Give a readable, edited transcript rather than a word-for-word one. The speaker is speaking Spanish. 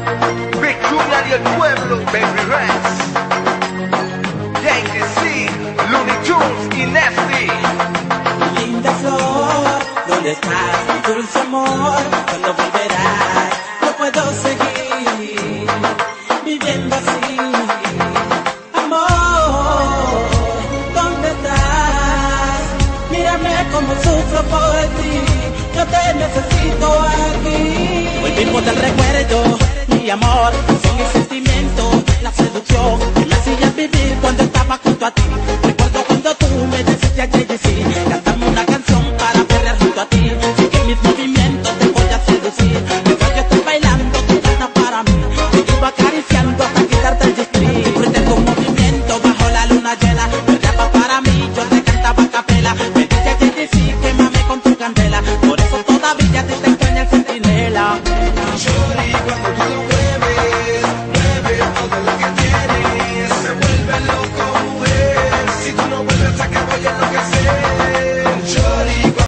Big Junior y el pueblo, Baby Rex, JTC, Looney Tunes y Nasty. Linda flor, ¿dónde estás? Dulce amor, ¿cuándo volverás? No puedo seguir viviendo así. Amor, ¿dónde estás? Mírame como sufro por ti, yo te necesito aquí. Volvimos del recuerdo, mi amor, son mis sentimientos, la seducción que me hacía vivir cuando estaba junto a ti.